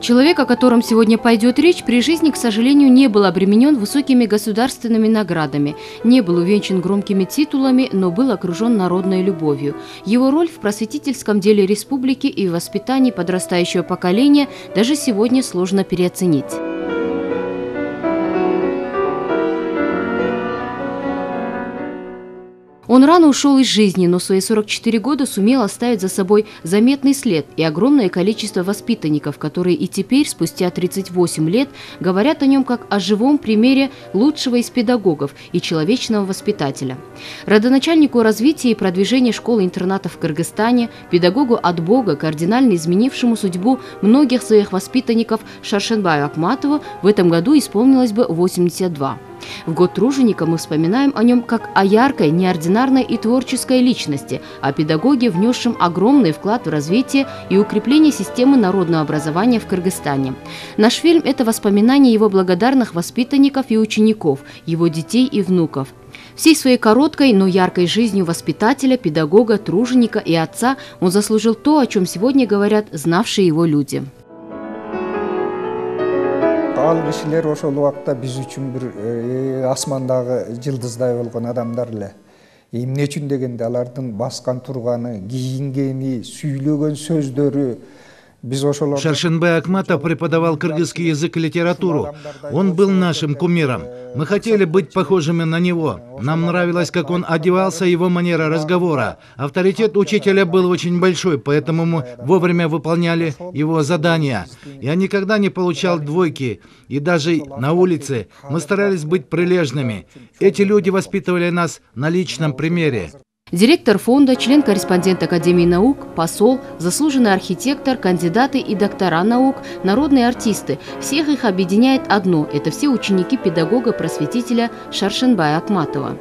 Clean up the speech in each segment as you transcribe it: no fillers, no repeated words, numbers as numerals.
Человек, о котором сегодня пойдет речь, при жизни, к сожалению, не был обременен высокими государственными наградами, не был увенчан громкими титулами, но был окружен народной любовью. Его роль в просветительском деле республики и в воспитании подрастающего поколения даже сегодня сложно переоценить. Он рано ушел из жизни, но в свои 44 года сумел оставить за собой заметный след и огромное количество воспитанников, которые и теперь, спустя 38 лет, говорят о нем как о живом примере лучшего из педагогов и человечного воспитателя. Родоначальнику развития и продвижения школы-интернатов в Кыргызстане, педагогу от Бога, кардинально изменившему судьбу многих своих воспитанников Шаршенбаю Акматову, в этом году исполнилось бы 82. В год труженика мы вспоминаем о нем как о яркой, неординарной и творческой личности, о педагоге, внесшем огромный вклад в развитие и укрепление системы народного образования в Кыргызстане. Наш фильм – это воспоминания его благодарных воспитанников и учеников, его детей и внуков. Всей своей короткой, но яркой жизнью воспитателя, педагога, труженика и отца он заслужил то, о чем сегодня говорят знавшие его люди. Ал кишилер ошол убакта биз үчүн бир асмандагы жылдыздай болгон адамдар эле. Эмне үчүн дегенде алардын баскан турганы, кийингени, сүйлөгөн сөздөрү. Шаршенбай Акматов преподавал кыргызский язык и литературу. Он был нашим кумиром. Мы хотели быть похожими на него. Нам нравилось, как он одевался, его манера разговора. Авторитет учителя был очень большой, поэтому мы вовремя выполняли его задания. Я никогда не получал двойки. И даже на улице мы старались быть прилежными. Эти люди воспитывали нас на личном примере. Директор фонда, член-корреспондент Академии наук, посол, заслуженный архитектор, кандидаты и доктора наук, народные артисты. Всех их объединяет одно – это все ученики педагога-просветителя Шаршенбая Акматова.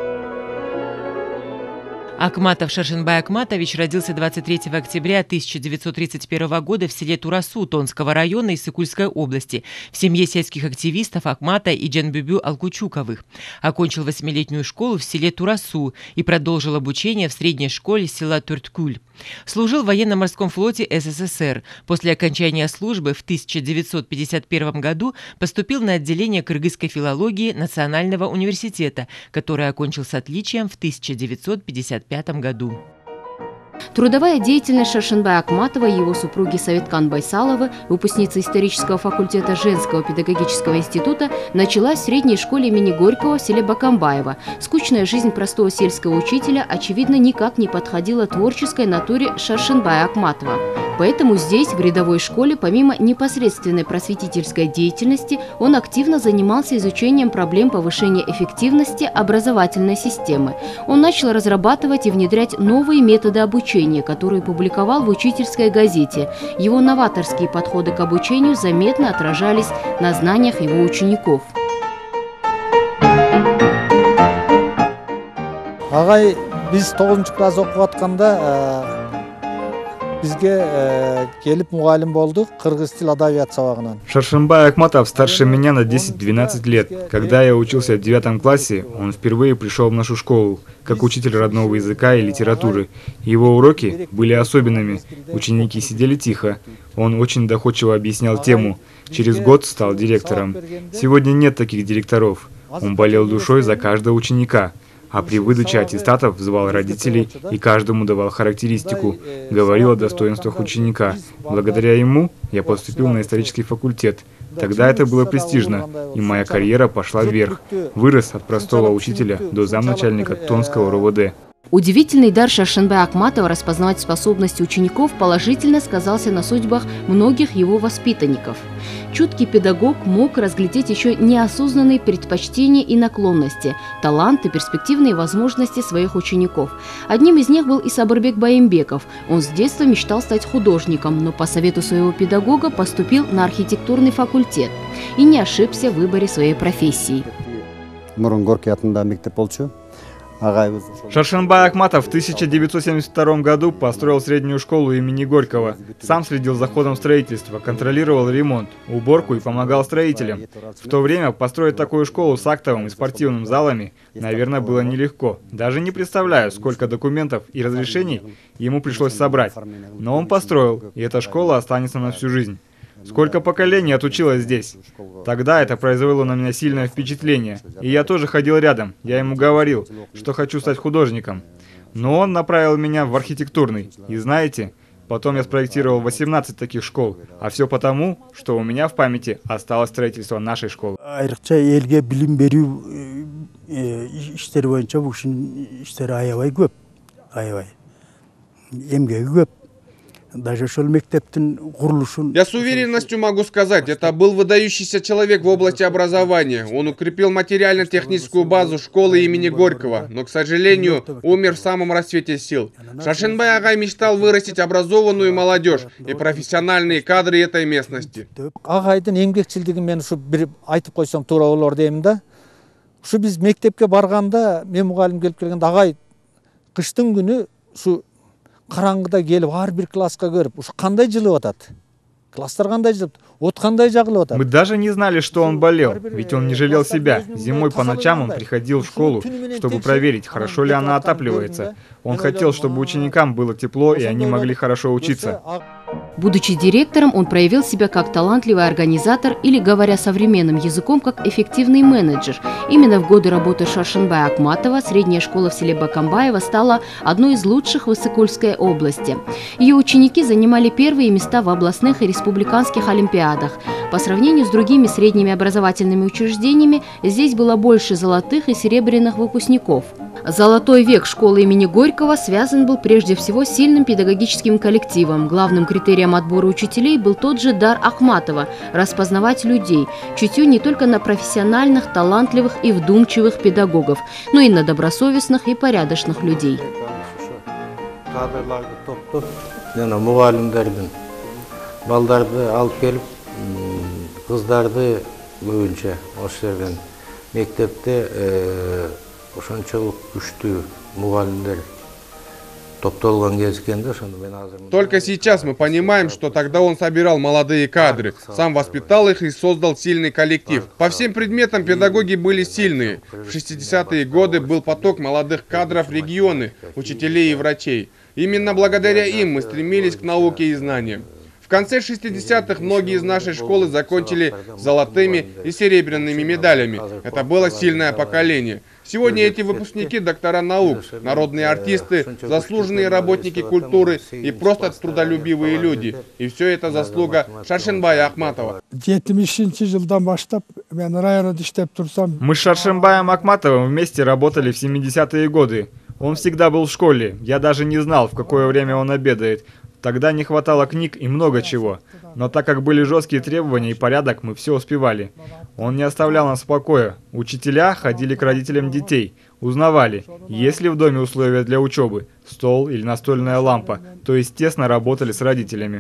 Акматов Шаршенбай Акматович родился 23 октября 1931 года в селе Турасу Тонского района Иссыкульской области в семье сельских активистов Акмата и Джанбюбю Алкучуковых. Окончил 8-летнюю школу в селе Турасу и продолжил обучение в средней школе села Турткуль. Служил в военно-морском флоте СССР. После окончания службы в 1951 году поступил на отделение кыргызской филологии Национального университета, который окончил с отличием в 1955 году. Трудовая деятельность Шаршенбая Акматова и его супруги Советкан Байсаловы, выпускницы исторического факультета Женского педагогического института, началась в средней школе имени Горького в селе Бакамбаево. Скучная жизнь простого сельского учителя, очевидно, никак не подходила творческой натуре Шаршенбая Акматова. Поэтому здесь, в рядовой школе, помимо непосредственной просветительской деятельности, он активно занимался изучением проблем повышения эффективности образовательной системы. Он начал разрабатывать и внедрять новые методы обучения, которые публиковал в учительской газете. Его новаторские подходы к обучению заметно отражались на знаниях его учеников. Агай, биз 9-нчы класс окуп атканда бизге келип мугалим болдук кыргыз тил адабият сабагынан. Шаршенбай Акматов старше меня на 10-12 лет. Когда я учился в 9 классе, он впервые пришел в нашу школу, как учитель родного языка и литературы. Его уроки были особенными. Ученики сидели тихо. Он очень доходчиво объяснял тему. Через год стал директором. Сегодня нет таких директоров. Он болел душой за каждого ученика. А при выдаче аттестатов звал родителей и каждому давал характеристику, говорил о достоинствах ученика. Благодаря ему я поступил на исторический факультет. Тогда это было престижно, и моя карьера пошла вверх. Вырос от простого учителя до замначальника Тонского РОВД. Удивительный дар Шаршенбая Акматова распознавать способности учеников положительно сказался на судьбах многих его воспитанников. Чуткий педагог мог разглядеть еще неосознанные предпочтения и наклонности, таланты, перспективные возможности своих учеников. Одним из них был и Сабырбек Байымбеков. Он с детства мечтал стать художником, но по совету своего педагога поступил на архитектурный факультет и не ошибся в выборе своей профессии. Шаршенбай Акматов в 1972 году построил среднюю школу имени Горького. Сам следил за ходом строительства, контролировал ремонт, уборку и помогал строителям. В то время построить такую школу с актовым и спортивным залами, наверное, было нелегко. Даже не представляю, сколько документов и разрешений ему пришлось собрать. Но он построил, и эта школа останется на всю жизнь. Сколько поколений отучилось здесь. Тогда это произвело на меня сильное впечатление. И я тоже ходил рядом. Я ему говорил, что хочу стать художником. Но он направил меня в архитектурный. И знаете, потом я спроектировал 18 таких школ. А все потому, что у меня в памяти осталось строительство нашей школы. Я с уверенностью могу сказать, это был выдающийся человек в области образования. Он укрепил материально-техническую базу школы имени Горького, но, к сожалению, умер в самом расцвете сил. Шаршенбай Агай мечтал вырастить образованную молодежь и профессиональные кадры этой местности. Агайдын эмгекчилдигин мен ушу бир айтып койсом туура болор дейм да. Ушу биз мектепке барганда, мен мугалим келип келгенде агай кыштын күнү ушу караңгыда келип ар бир класска көрүп, ушу кандай жылып атат. Класстар кандай жылып, от кандай жагылып атат. Мы даже не знали, что он болел, ведь он не жалел себя. Зимой по ночам он приходил в школу, чтобы проверить, хорошо ли она отапливается. Он хотел, чтобы ученикам было тепло и они могли хорошо учиться. Будучи директором, он проявил себя как талантливый организатор или, говоря современным языком, как эффективный менеджер. Именно в годы работы Шаршенбая Акматова средняя школа в селе Бакамбаево стала одной из лучших в Иссыкульской области. Ее ученики занимали первые места в областных и республиканских олимпиадах. По сравнению с другими средними образовательными учреждениями, здесь было больше золотых и серебряных выпускников. Золотой век школы имени Горького связан был прежде всего с сильным педагогическим коллективом. Главным критерием отбора учителей был тот же дар Ахматова – распознавать людей, чутью не только на профессиональных, талантливых и вдумчивых педагогов, но и на добросовестных и порядочных людей. Только сейчас мы понимаем, что тогда он собирал молодые кадры, сам воспитал их и создал сильный коллектив. По всем предметам педагоги были сильные. В 60-е годы был поток молодых кадров в регионы, учителей и врачей. Именно благодаря им мы стремились к науке и знаниям. В конце 60-х многие из нашей школы закончили золотыми и серебряными медалями. Это было сильное поколение. Сегодня эти выпускники – доктора наук, народные артисты, заслуженные работники культуры и просто трудолюбивые люди. И все это заслуга Шаршенбая Акматова. Мы с Шаршенбаем Акматовым вместе работали в 70-е годы. Он всегда был в школе. Я даже не знал, в какое время он обедает. Тогда не хватало книг и много чего. Но так как были жесткие требования и порядок, мы все успевали. Он не оставлял нас в покое. Учителя ходили к родителям детей, узнавали, есть ли в доме условия для учебы, стол или настольная лампа, то есть тесно работали с родителями.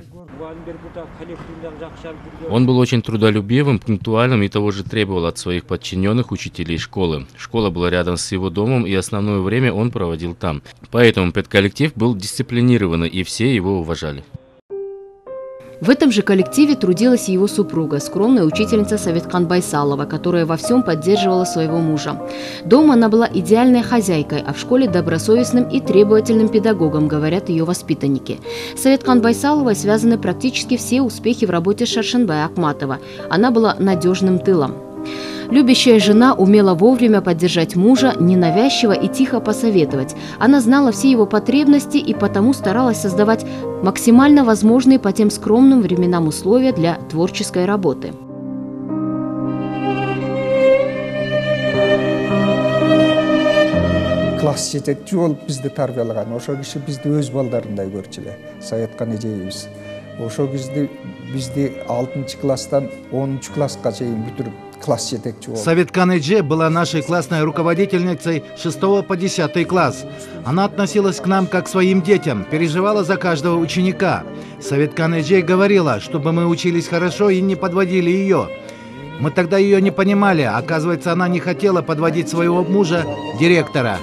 Он был очень трудолюбивым, пунктуальным и того же требовал от своих подчиненных учителей школы. Школа была рядом с его домом, и основное время он проводил там. Поэтому педколлектив был дисциплинированный, и все его уважали. В этом же коллективе трудилась и его супруга, скромная учительница Советкан Байсалова, которая во всем поддерживала своего мужа. Дома она была идеальной хозяйкой, а в школе добросовестным и требовательным педагогом, говорят ее воспитанники. С Советкан Байсаловой связаны практически все успехи в работе Шаршенбая Акматова. Она была надежным тылом. Любящая жена умела вовремя поддержать мужа, ненавязчиво и тихо посоветовать. Она знала все его потребности и потому старалась создавать максимально возможные по тем скромным временам условия для творческой работы. Класс жетекчи болуп бизди тарбиялаган, ошол киши бизди өз балдарындай көрчү эле. Советкан эжебиз. Ошол кезде бизди 6 класстан 10 класска чейин бүтүрүп класс жетекчи болду. Советкан Эже была нашей классной руководительницей 6 по 10 класс. Она относилась к нам как к своим детям, переживала за каждого ученика. Советкан Эже говорила, чтобы мы учились хорошо и не подводили ее. Мы тогда ее не понимали, оказывается, она не хотела подводить своего мужа, директора.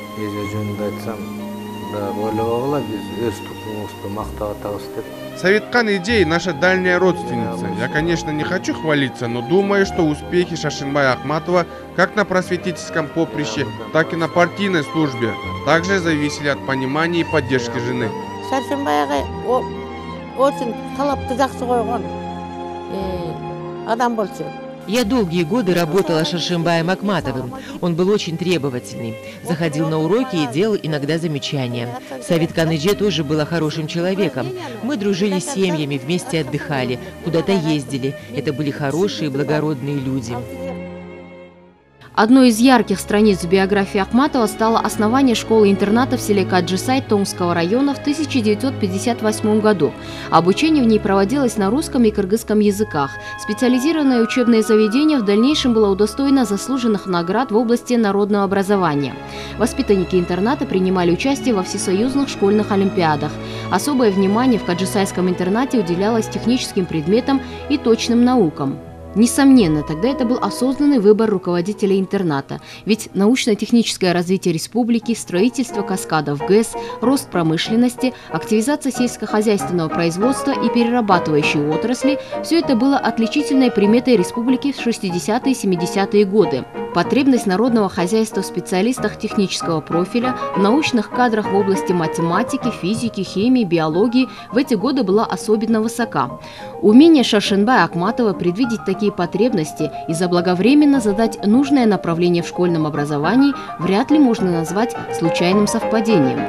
Советкан Эже наша дальняя родственница. Я, конечно, не хочу хвалиться, но думаю, что успехи Шаршенбая Акматова как на просветительском поприще, так и на партийной службе также зависели от понимания и поддержки жены. Шаршенбай Агай очень талапты жакшы койгон. Я долгие годы работала с Шаршенбаем Акматовым. Он был очень требовательный. Заходил на уроки и делал иногда замечания. Савит Каныдже тоже была хорошим человеком. Мы дружили с семьями, вместе отдыхали, куда-то ездили. Это были хорошие, благородные люди. Одной из ярких страниц в биографии Акматова стало основание школы-интерната в селе Каджисай Томского района в 1958 году. Обучение в ней проводилось на русском и кыргызском языках. Специализированное учебное заведение в дальнейшем было удостоено заслуженных наград в области народного образования. Воспитанники интерната принимали участие во всесоюзных школьных олимпиадах. Особое внимание в Каджисайском интернате уделялось техническим предметам и точным наукам. Несомненно, тогда это был осознанный выбор руководителя интерната, ведь научно-техническое развитие республики, строительство каскадов ГЭС, рост промышленности, активизация сельскохозяйственного производства и перерабатывающей отрасли – все это было отличительной приметой республики в 60-е и 70-е годы. Потребность народного хозяйства в специалистах технического профиля, в научных кадрах в области математики, физики, химии, биологии в эти годы была особенно высока. Умение Шаршенбая Акматова предвидеть такие потребности и заблаговременно задать нужное направление в школьном образовании вряд ли можно назвать случайным совпадением.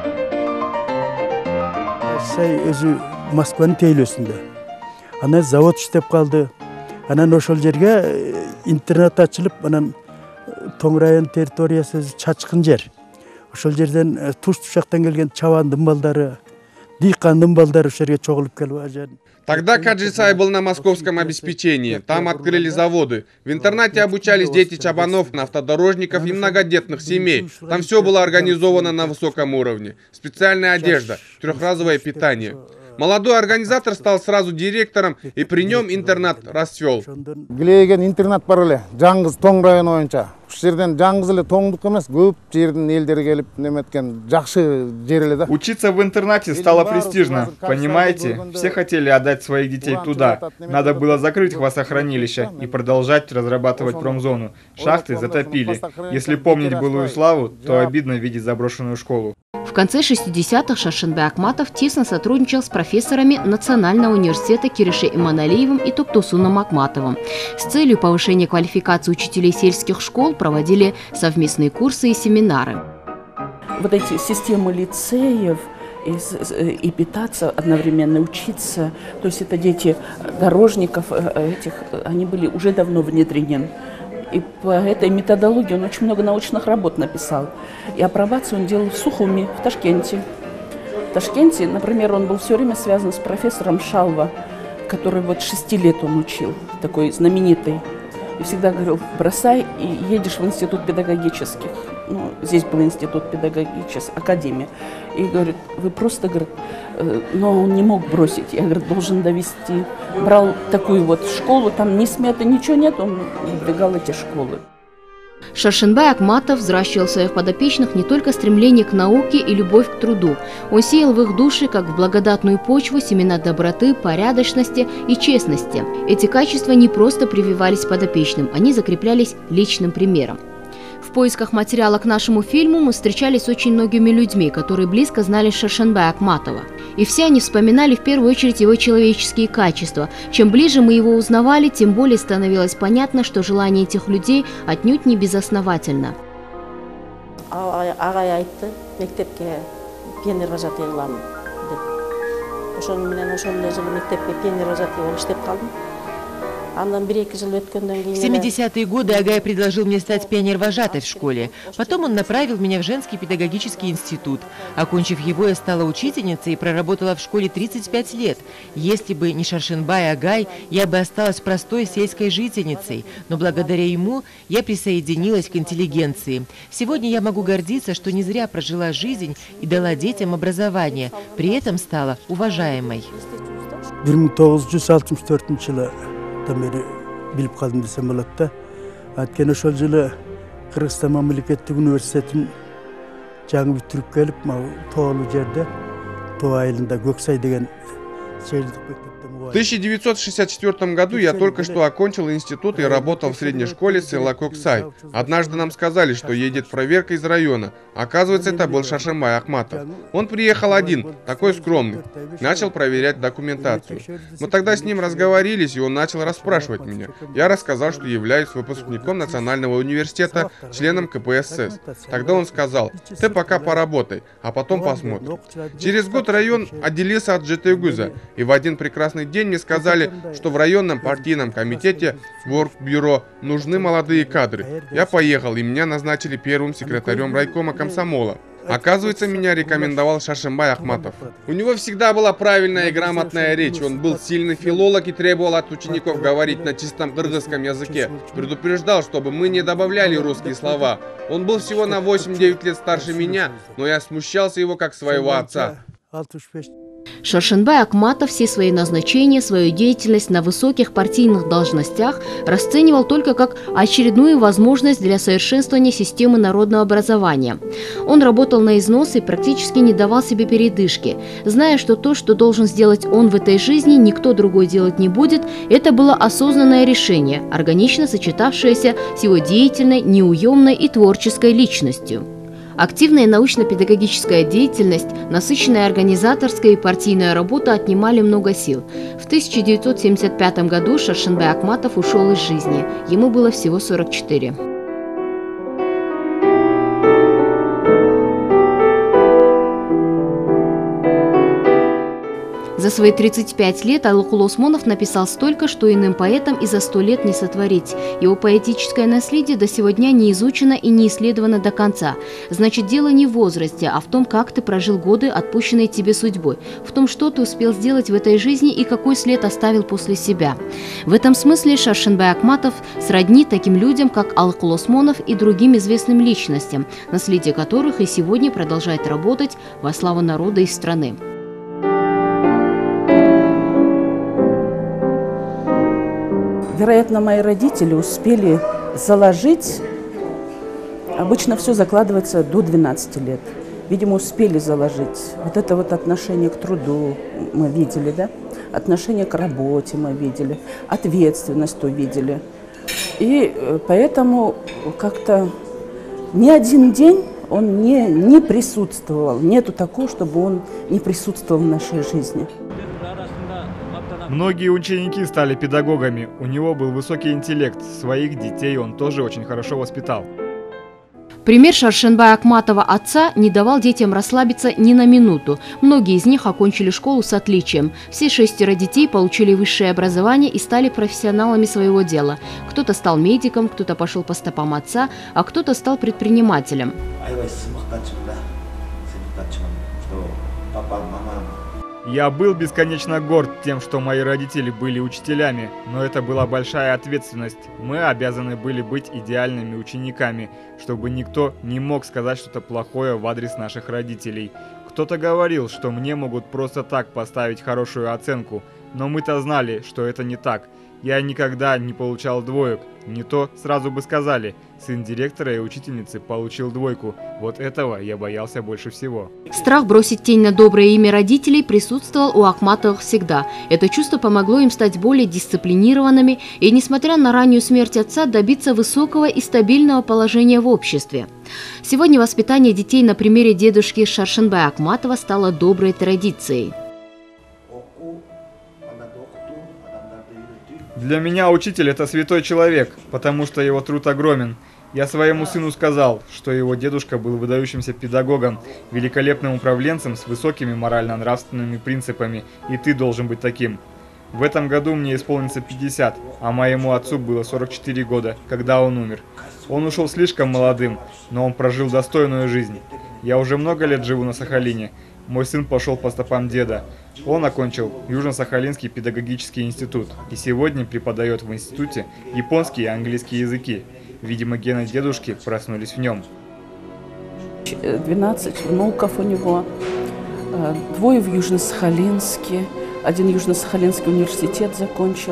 Она завод иштеп калды. Анан ошол жерге интернат ачылып, анан Тоң район территориясы чачкын жер. Ошол жерден туш жактан келген чабандын балдары, дыйкандын балдары ошол жерге чогулуп келип. Тогда Каджисай был на московском обеспечении. Там открыли заводы. В интернате обучались дети чабанов, автодорожников и многодетных семей. Там все было организовано на высоком уровне. Специальная одежда, трехразовое питание. Молодой организатор стал сразу директором, и при нем интернат расцвел. Интернат пароле, Жаңгыз Тоң район боюнча. Учиться в интернате стало престижно, понимаете? Все хотели отдать своих детей туда. Надо было закрыть хвостохранилище и продолжать разрабатывать промзону. Шахты затопили. Если помнить былую славу, то обидно видеть заброшенную школу. В конце 60-х Шаршенбай Акматов тесно сотрудничал с профессорами Национального университета Кирише Иманалиевым и Токтусуном Акматовым. С целью повышения квалификации учителей сельских школ проводили совместные курсы и семинары. Вот эти системы лицеев и питаться одновременно, учиться, то есть это дети дорожников, они были уже давно внедрены. И по этой методологии он очень много научных работ написал. И апробацию он делал в Сухуми, в Ташкенте. В Ташкенте, например, он был все время связан с профессором Шалва, который вот 6 лет он учил, такой знаменитый. И всегда говорил: бросай и едешь в институт педагогических. Ну, здесь был институт педагогических, академия. И говорит: вы просто, говорит, но он не мог бросить. Я, говорит, должен довести. Брал такую вот школу, там ни сметы, ничего нет, он двигал эти школы. Шаршенбай Акматов взращивал в своих подопечных не только стремление к науке и любовь к труду. Он сеял в их души, как в благодатную почву, семена доброты, порядочности и честности. Эти качества не просто прививались подопечным, они закреплялись личным примером. В поисках материала к нашему фильму мы встречались с очень многими людьми, которые близко знали Шаршенбая Акматова. И все они вспоминали в первую очередь его человеческие качества. Чем ближе мы его узнавали, тем более становилось понятно, что желание этих людей отнюдь не безосновательно. В 70-е годы Агай предложил мне стать пионер-вожатой в школе. Потом он направил меня в женский педагогический институт. Окончив его, я стала учительницей и проработала в школе 35 лет. Если бы не Шаршенбай Агай, я бы осталась простой сельской жительницей. Но благодаря ему я присоединилась к интеллигенции. Сегодня я могу гордиться, что не зря прожила жизнь и дала детям образование. При этом стала уважаемой. 1964 жылы бери билип калдым десем болот да. Анткени ошол жылы Кыргызстан мамлекеттик университетин жаңы бүтүрүп келип, тоолуу жерде, Тоо айылында Көксай деген В 1964 году я только что окончил институт и работал в средней школе села Коксай. Однажды нам сказали, что едет проверка из района. Оказывается, это был Шаршенбай Ахматов. Он приехал один, такой скромный. Начал проверять документацию. Мы тогда с ним разговорились, и он начал расспрашивать меня. Я рассказал, что являюсь выпускником Национального университета, членом КПСС. Тогда он сказал: ты пока поработай, а потом посмотрим. Через год район отделился от Жетыгуза, и в один прекрасный день мне сказали, что в районном партийном комитете Воркбюро нужны молодые кадры. Я поехал, и меня назначили первым секретарем райкома комсомола. Оказывается, меня рекомендовал Шаршенбай Ахматов. У него всегда была правильная и грамотная речь. Он был сильный филолог и требовал от учеников говорить на чистом кыргызском языке. Предупреждал, чтобы мы не добавляли русские слова. Он был всего на 8-9 лет старше меня, но я смущался его как своего отца. Шаршенбай Ахматов все свои назначения, свою деятельность на высоких партийных должностях расценивал только как очередную возможность для совершенствования системы народного образования. Он работал на износ и практически не давал себе передышки. Зная, что то, что должен сделать он в этой жизни, никто другой делать не будет, это было осознанное решение, органично сочетавшееся с его деятельной, неуемной и творческой личностью. Активная научно-педагогическая деятельность, насыщенная организаторская и партийная работа отнимали много сил. В 1975 году Шаршенбай Ахматов ушел из жизни. Ему было всего 44. За свои 35 лет Алыкулы Осмонов написал столько, что иным поэтам и за 100 лет не сотворить. Его поэтическое наследие до сего дня не изучено и не исследовано до конца. Значит, дело не в возрасте, а в том, как ты прожил годы, отпущенные тебе судьбой, в том, что ты успел сделать в этой жизни и какой след оставил после себя. В этом смысле Шаршенбай Ахматов сродни таким людям, как Алыкулы Осмонов и другим известным личностям, наследие которых и сегодня продолжает работать во славу народа и страны. Вероятно, мои родители успели заложить, обычно все закладывается до 12 лет. Видимо, успели заложить. Вот это вот отношение к труду мы видели, да? Отношение к работе мы видели, ответственность увидели. И поэтому как-то ни один день он не присутствовал. Нету такого, чтобы он не присутствовал в нашей жизни. Многие ученики стали педагогами, у него был высокий интеллект, своих детей он тоже очень хорошо воспитал. Пример Шаршенбая Ахматова отца не давал детям расслабиться ни на минуту. Многие из них окончили школу с отличием. Все 6 детей получили высшее образование и стали профессионалами своего дела. Кто-то стал медиком, кто-то пошел по стопам отца, а кто-то стал предпринимателем. Я был бесконечно горд тем, что мои родители были учителями, но это была большая ответственность. Мы обязаны были быть идеальными учениками, чтобы никто не мог сказать что-то плохое в адрес наших родителей. Кто-то говорил, что мне могут просто так поставить хорошую оценку, но мы-то знали, что это не так. Я никогда не получал двоек. Не то сразу бы сказали: сын директора и учительницы получил двойку. Вот этого я боялся больше всего. Страх бросить тень на доброе имя родителей присутствовал у Ахматовых всегда. Это чувство помогло им стать более дисциплинированными и, несмотря на раннюю смерть отца, добиться высокого и стабильного положения в обществе. Сегодня воспитание детей на примере дедушки Шаршенбая Ахматова стало доброй традицией. Для меня учитель – это святой человек, потому что его труд огромен. Я своему сыну сказал, что его дедушка был выдающимся педагогом, великолепным управленцем с высокими морально-нравственными принципами, и ты должен быть таким. В этом году мне исполнится 50, а моему отцу было 44 года, когда он умер. Он ушел слишком молодым, но он прожил достойную жизнь. Я уже много лет живу на Сахалине. Мой сын пошел по стопам деда. Он окончил Южно-Сахалинский педагогический институт и сегодня преподает в институте японский и английский языки. Видимо, гены дедушки проснулись в нем. 12 внуков у него, 2 в Южно-Сахалинске, 1 Южно-Сахалинский университет закончил,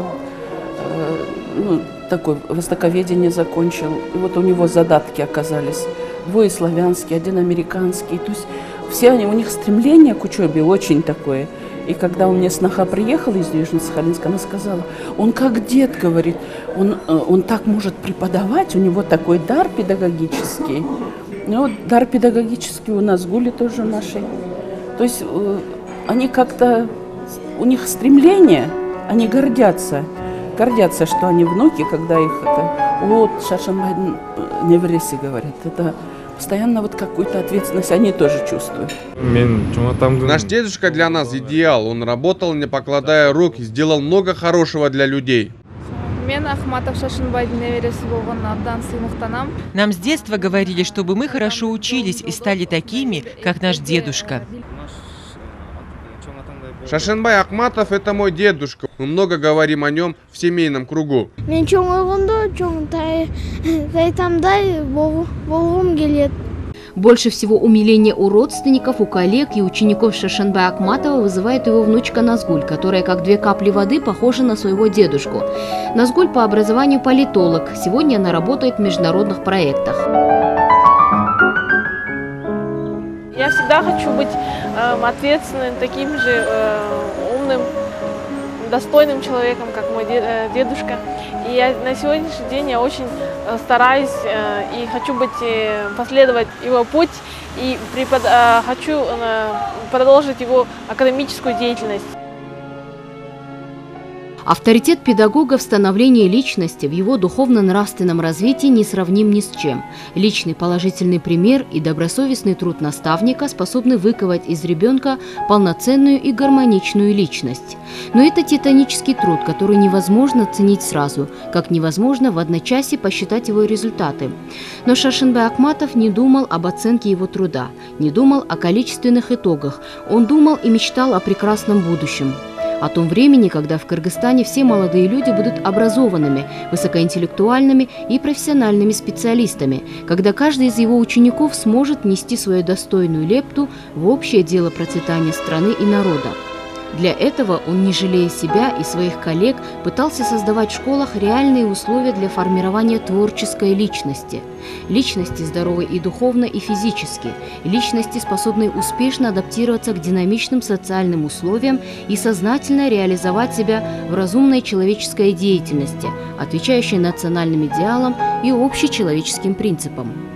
такое востоковедение закончил. И вот у него задатки оказались. 2 славянские, 1 американский. То есть все они, у них стремление к учебе очень такое. И когда у меня сноха приехала из Южно-Сахалинска, она сказала, он как дед, говорит, он так может преподавать, у него такой дар педагогический. Ну, вот дар педагогический у нас Гули тоже нашей. То есть они как-то, у них стремление, они гордятся, что они внуки, когда их это, вот Шаршенбайдың невреси говорят, это постоянно вот какую-то ответственность они тоже чувствуют. Наш дедушка для нас идеал, он работал, не покладая рук, и сделал много хорошего для людей. Нам с детства говорили, чтобы мы хорошо учились и стали такими, как наш дедушка. Шаршенбай Акматов – это мой дедушка. Мы много говорим о нем в семейном кругу. Больше всего умиления у родственников, у коллег и учеников Шаршенбая Акматова вызывает его внучка Назгуль, которая как две капли воды похожа на своего дедушку. Назгуль по образованию политолог. Сегодня она работает в международных проектах. Я всегда хочу быть ответственным, таким же умным, достойным человеком, как мой дедушка. И на сегодняшний день я очень стараюсь и хочу последовать его путь и хочу продолжить его академическую деятельность. Авторитет педагога в становлении личности, в его духовно-нравственном развитии не сравним ни с чем. Личный положительный пример и добросовестный труд наставника способны выковать из ребенка полноценную и гармоничную личность. Но это титанический труд, который невозможно ценить сразу, как невозможно в одночасье посчитать его результаты. Но Шаршенбай Акматов не думал об оценке его труда, не думал о количественных итогах, он думал и мечтал о прекрасном будущем. О том времени, когда в Кыргызстане все молодые люди будут образованными, высокоинтеллектуальными и профессиональными специалистами, когда каждый из его учеников сможет нести свою достойную лепту в общее дело процветания страны и народа. Для этого он, не жалея себя и своих коллег, пытался создавать в школах реальные условия для формирования творческой личности. Личности здоровой и духовно, и физически. Личности, способной успешно адаптироваться к динамичным социальным условиям и сознательно реализовать себя в разумной человеческой деятельности, отвечающей национальным идеалам и общечеловеческим принципам.